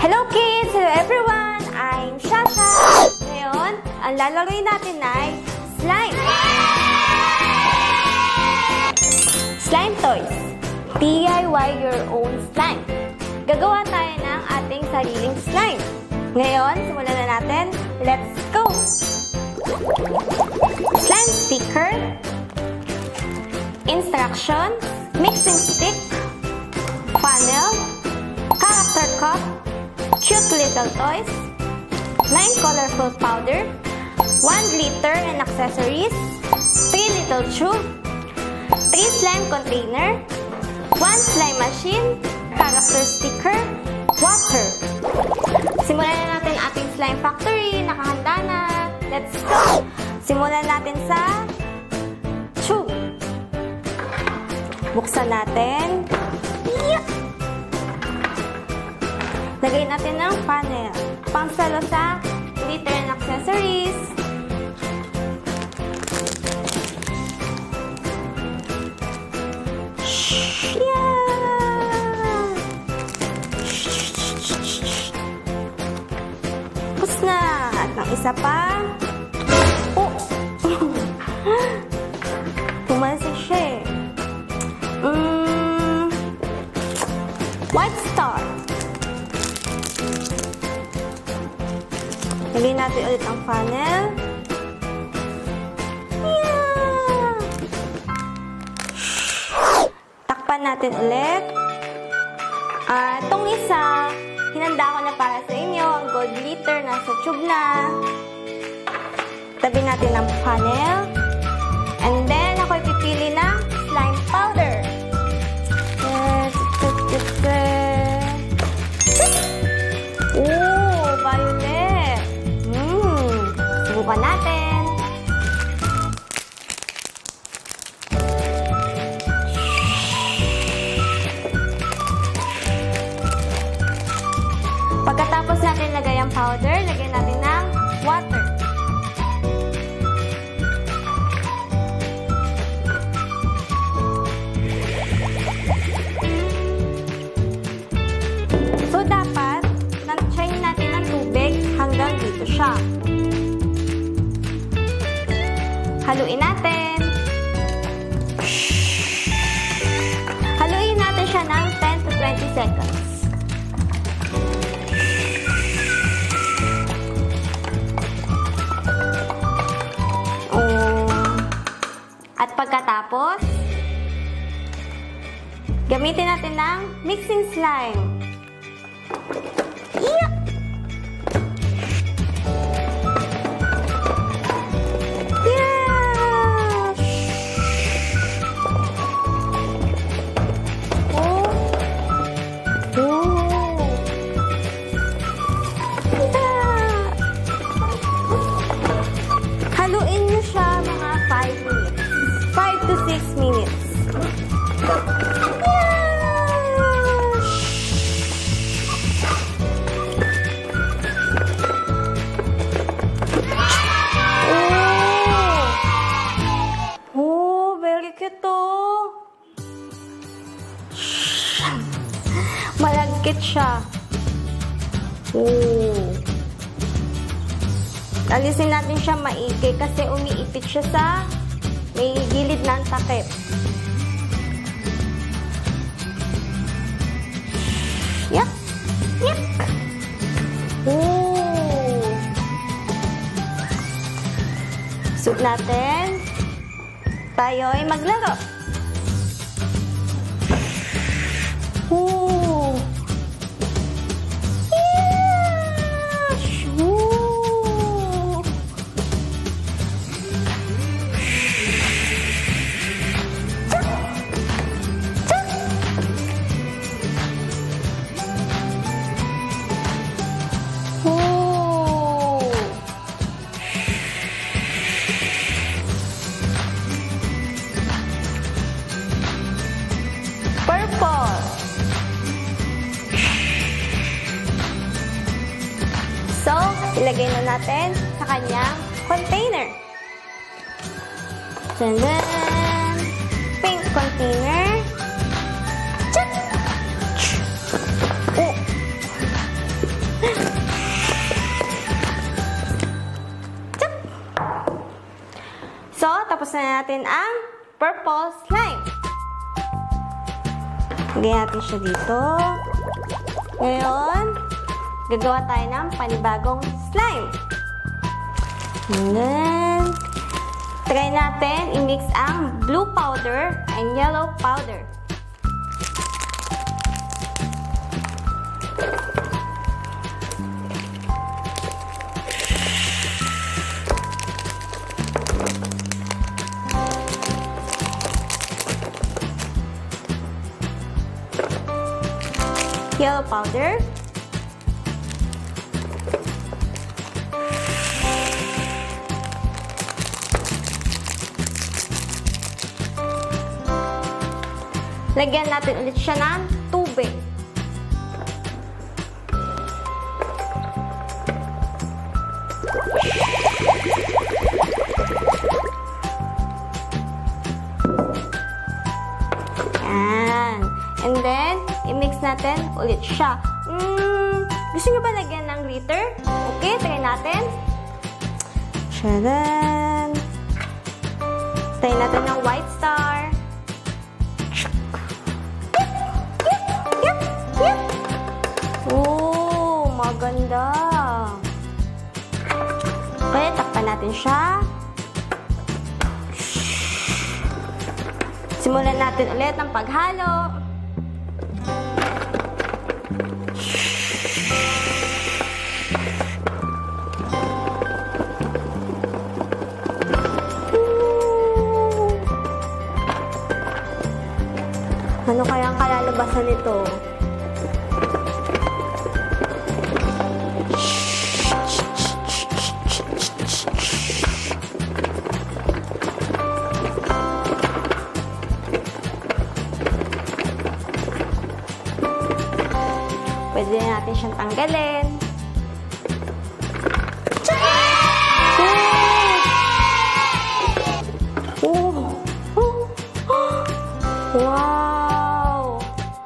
Hello kids! Hello everyone! I'm Shasha! Ngayon, ang lalaroin natin ay slime! Slime toys. DIY your own slime. Gagawa tayo ng ating sariling slime. Ngayon, simulan na natin. Let's go! Slime sticker, instructions, mixing stick, funnel, character cup, cute little toys, 9 colorful powder, 1 glitter and accessories, 3 little tube, 3 slime container, 1 slime machine, character sticker, water. Simulan na natin ating slime factory. Nakahanda na. Let's go! Simulan natin sa tube. Buksan natin. Yeah! Lagay natin ng funnel. Pangsalo sa glitter and accessories. Yeah! Tapos na. At ang isa pa. Oh! Tumalsik siya eh. White star. Lagyan natin ulit ang funnel. Yeah! Takpan natin ulit. Itong isa, hinanda ko na para sa inyo. Ang gold glitter, nasa tube na. Tabi natin ang funnel. And then, ako ipipili ng slime powder. Oh, violet. Subukan natin. Pagkatapos natin lagay ang powder, lagyan natin ng water. So, dapat try natin ng tubig hanggang dito siya. Haluin natin. Haluin natin siya ng 10 to 20 seconds. At pagkatapos, gamitin natin ng mixing slime. Yeah! Haluin nyo siya mga 5 minutes. 5 to 6 minutes. Oh, very cute to. Malagkit siya. Oh. Alisin natin siya maigi kasi umiipit siya sa may gilid ng takip. Yuck! Yuck! Oh! Suot natin. Tayo ay maglaro. Oh! Purple. So, ilagay na natin sa kanyang container. Tadaan! Pink container. Tchak! Oh! natin ang purple slime. Lagyan natin siya dito. Ngayon, gagawa tayo ng panibagong slime. And then, try natin i-mix ang blue powder and yellow powder. Yellow powder. Lagyan natin ulit siya ng tubig. Yan. And then, i-mix natin ulit siya. Gusto nyo ba lagyan ng glitter? Okay, try natin. Tcharan! Try natin ng white star. Oh, maganda. Okay, takpan natin siya. Simulan natin ulit ang paghalo. Ano kaya ang kalalabasan nito? Pwede natin siyang tanggalin. Oh! Wow!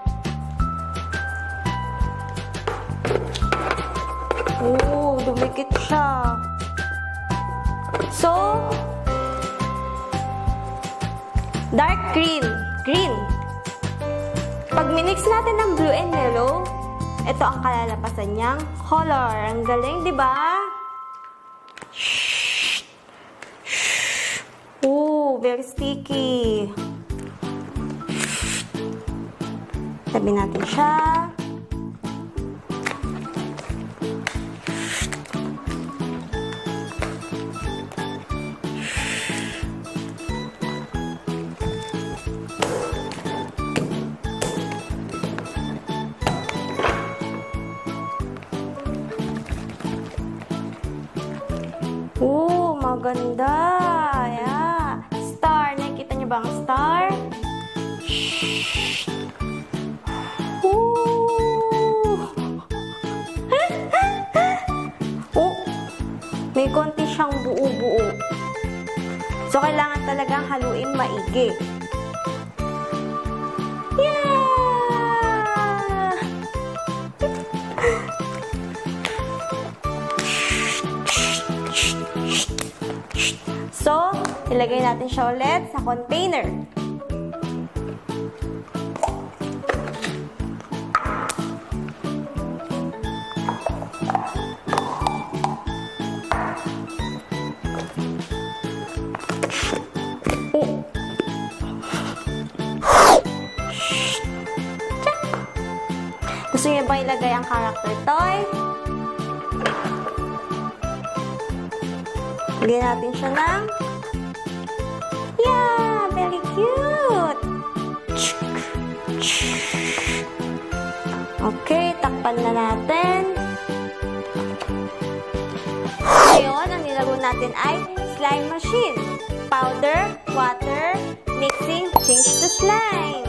Oh, dumikit siya. So, dark green. Green. Pag minix natin ng blue and yellow, ito ang kalalabasan niyang color. Ang galing, di ba? Oh, very sticky. Tabi natin siya. Oh, maganda. Yeah. Star. Nakikita niyo ba ang star? Oh, may konti siyang buo-buo. So, kailangan talagang haluin maigi. Yeah! So, ilagay natin siya ulit sa container. Oh. Gusto niyo ba ilagay ang character toy? Lagyan natin siya ng very cute! Okay, takpan na natin. Ngayon, ang nilaro natin ay slime machine. Powder, water, mixing, change to slime.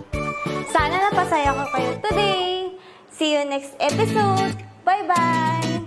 Sana napasaya ko kayo today. See you next episode. Bye-bye!